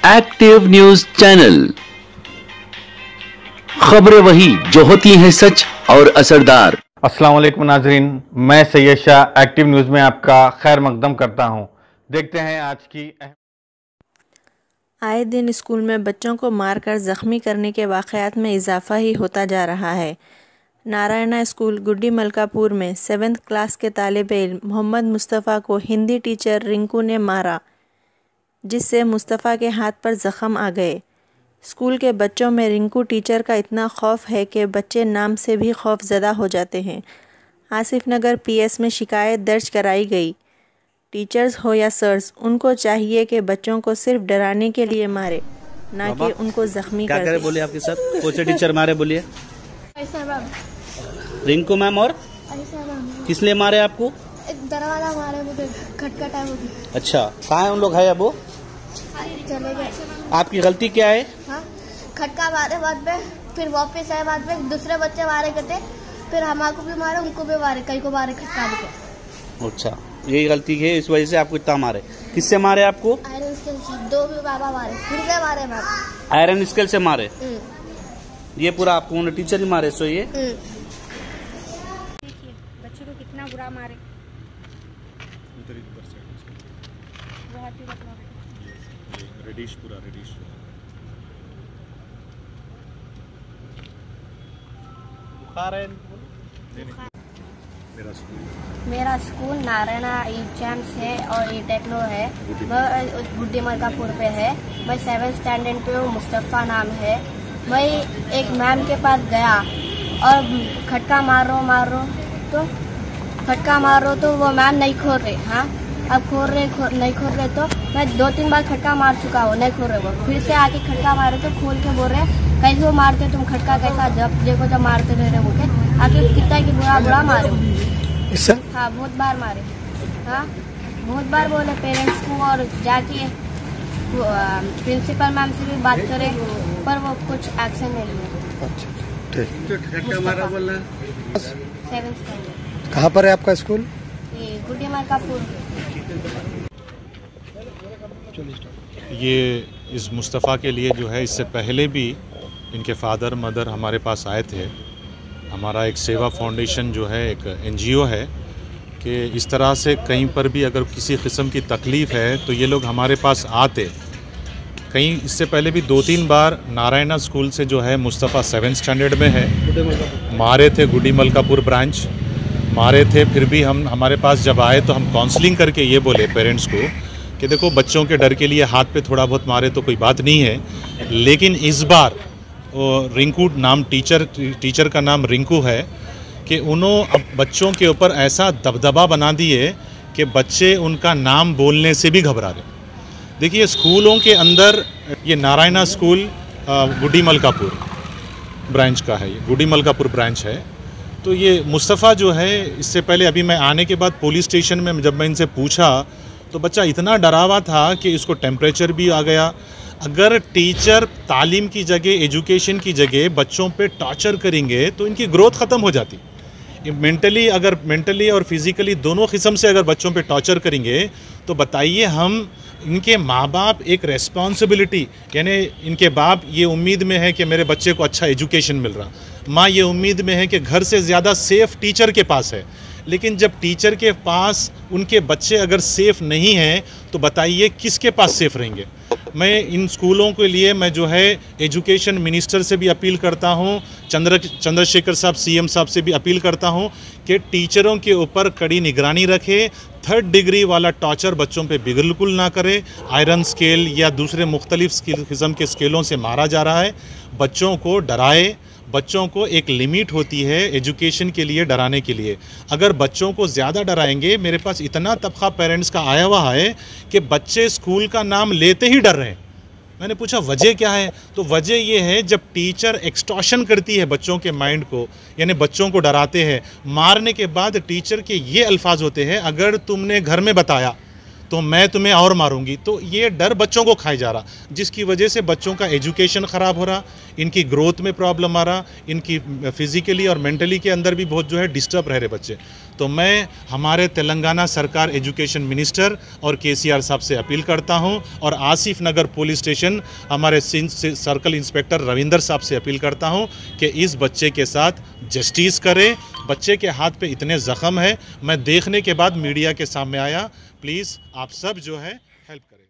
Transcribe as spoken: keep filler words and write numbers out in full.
Active news channel, खबरें वही जो होती हैं सच और असरदार। अस्सलाम वालेकुम नाजरीन, मैं सैयद शाह एक्टिव न्यूज़ में आपका खैर मकदम करता हूं। देखते हैं आज की अहम। आए दिन स्कूल में बच्चों को मारकर ज़ख्मी करने के वाक़यात में इजाफ़ा ही होता जा रहा है। नारायणा स्कूल गुड्डी मलकापुर में सेवन्थ क्लास के तालिब इल्म मोहम्मद मुस्तफ़ा को हिंदी टीचर रिंकू ने मारा, जिससे मुस्तफ़ा के हाथ पर ज़ख़म आ गए। स्कूल के बच्चों में रिंकू टीचर का इतना खौफ है कि बच्चे नाम से भी खौफज़दा हो जाते हैं। आसिफ नगर पीएस में शिकायत दर्ज कराई गई। टीचर्स हो या सर्स, उनको चाहिए कि बच्चों को सिर्फ डराने के लिए मारे, ना कि उनको जख्मी क्या कर करे। दे। बोलिए आपके साथ कौन से टीचर मारे, बोलिए। रिंकू मैम। और किस लिए मारे आपको? एक दरवाजा मारे, मुझे खटखटा वो भी। अच्छा, कहाँ है उन लोग? है अब वो चले गए। आपकी गलती क्या है? हाँ, खटका मारे बाद में, फिर वापस आए बाद में दूसरे बच्चे मारे करते, फिर हमारे भी मारे, उनको भी मारे, कई को मारे खटका के। अच्छा, यही गलती है, इस वजह से आपको इतना मारे। किससे मारे आपको? आयरन स्केल से दो भी बाबा मारे, फिर से मारे मैम। आयरन स्केल से मारे? ये पूरा आपको उन्होंने टीचर ही मारे? सो ये बच्चे को कितना बुरा मारे। रेडिश पूरा रेडिश। बुखार है। मेरा स्कूल मेरा स्कूल नारायणा ई चैम्स है और ई टेक्नो है। मैं गुड्डी मलकापुर पे है। मैं सेवन स्टैंडर्ड पे हूँ। मुस्तफ़ा नाम है। मैं एक मैम के पास गया और खटका मार रो मार रो तो खटका मार रो तो वो मैम नहीं खोल रहे। हाँ, अब खोल रहे खो, नहीं खोल रहे तो मैं दो तीन बार खटका मार चुका हूँ, नहीं खोल रहे। वो फिर से आके खटका मारे तो खोल के बोल रहे कैसे वो मारते तुम खटका, कैसा जब देखो जब मारते रह रहे बोले। आके कितना की बुरा बुरा मारे। हाँ, बहुत बार मारे। हाँ, बहुत बार बोले पेरेंट्स को और जाके प्रिंसिपल मैम से भी बात करे, पर वो कुछ एक्शन नहीं लिया। खटका मारा बोलना। Seven standard. कहाँ पर है आपका स्कूल? ये गुड्डी मलकापुर। ये इस मुस्तफ़ा के लिए जो है, इससे पहले भी इनके फादर मदर हमारे पास आए थे। हमारा एक सेवा फाउंडेशन जो है, एक एनजीओ है, कि इस तरह से कहीं पर भी अगर किसी किस्म की तकलीफ़ है तो ये लोग हमारे पास आते। कहीं इससे पहले भी दो तीन बार नारायणा स्कूल से जो है मुस्तफ़ा सेवन स्टैंडर्ड में है, मारे थे। गुड्डी मलकापुर ब्रांच मारे थे। फिर भी हम हमारे पास जब आए तो हम काउंसलिंग करके ये बोले पेरेंट्स को कि देखो, बच्चों के डर के लिए हाथ पे थोड़ा बहुत मारे तो कोई बात नहीं है, लेकिन इस बार रिंकू नाम टीचर टीचर का नाम रिंकू है कि उन्होंने अब बच्चों के ऊपर ऐसा दबदबा बना दिए कि बच्चे उनका नाम बोलने से भी घबरा रहे। देखिए, स्कूलों के अंदर ये नारायणा स्कूल गुड्डी मलकापुर ब्रांच का है, ये गुड्डी मलकापुर ब्रांच है। तो ये मुस्तफ़ा जो है, इससे पहले अभी मैं आने के बाद पुलिस स्टेशन में जब मैं इनसे पूछा तो बच्चा इतना डरावा था कि इसको टेम्परेचर भी आ गया। अगर टीचर तालीम की जगह, एजुकेशन की जगह बच्चों पे टॉर्चर करेंगे तो इनकी ग्रोथ ख़त्म हो जाती। मेंटली अगर मेंटली और फिज़िकली दोनों किस्म से अगर बच्चों पे टॉर्चर करेंगे तो बताइए, हम इनके माँ बाप एक रेस्पॉन्सिबिलिटी, यानी इनके बाप ये उम्मीद में है कि मेरे बच्चे को अच्छा एजुकेशन मिल रहा, माँ ये उम्मीद में है कि घर से ज़्यादा सेफ़ टीचर के पास है। लेकिन जब टीचर के पास उनके बच्चे अगर सेफ़ नहीं हैं तो बताइए किसके पास सेफ़ रहेंगे। मैं इन स्कूलों के लिए मैं जो है एजुकेशन मिनिस्टर से भी अपील करता हूं, चंद्र चंद्रशेखर साहब सीएम साहब से भी अपील करता हूं कि टीचरों के ऊपर कड़ी निगरानी रखें। थर्ड डिग्री वाला टॉर्चर बच्चों पे बिल्कुल ना करें। आयरन स्केल या दूसरे मुख्तलिफ किस्म के स्केलों से मारा जा रहा है। बच्चों को डराए। बच्चों को एक लिमिट होती है एजुकेशन के लिए डराने के लिए। अगर बच्चों को ज़्यादा डराएंगे, मेरे पास इतना तबका पेरेंट्स का आया हुआ है कि बच्चे स्कूल का नाम लेते ही डर रहे हैं। मैंने पूछा वजह क्या है, तो वजह ये है जब टीचर एक्सटॉर्शन करती है बच्चों के माइंड को, यानी बच्चों को डराते हैं। मारने के बाद टीचर के ये अल्फाज होते हैं, अगर तुमने घर में बताया तो मैं तुम्हें और मारूंगी। तो ये डर बच्चों को खाई जा रहा, जिसकी वजह से बच्चों का एजुकेशन ख़राब हो रहा, इनकी ग्रोथ में प्रॉब्लम आ रहा, इनकी फिज़िकली और मेंटली के अंदर भी बहुत जो है डिस्टर्ब रह रहे बच्चे। तो मैं हमारे तेलंगाना सरकार एजुकेशन मिनिस्टर और केसीआर साहब से अपील करता हूं, और आसिफ नगर पुलिस स्टेशन हमारे सर्कल इंस्पेक्टर रविंदर साहब से अपील करता हूं कि इस बच्चे के साथ जस्टिस करें। बच्चे के हाथ पे इतने ज़ख्म है, मैं देखने के बाद मीडिया के सामने आया। प्लीज़ आप सब जो है हेल्प करें।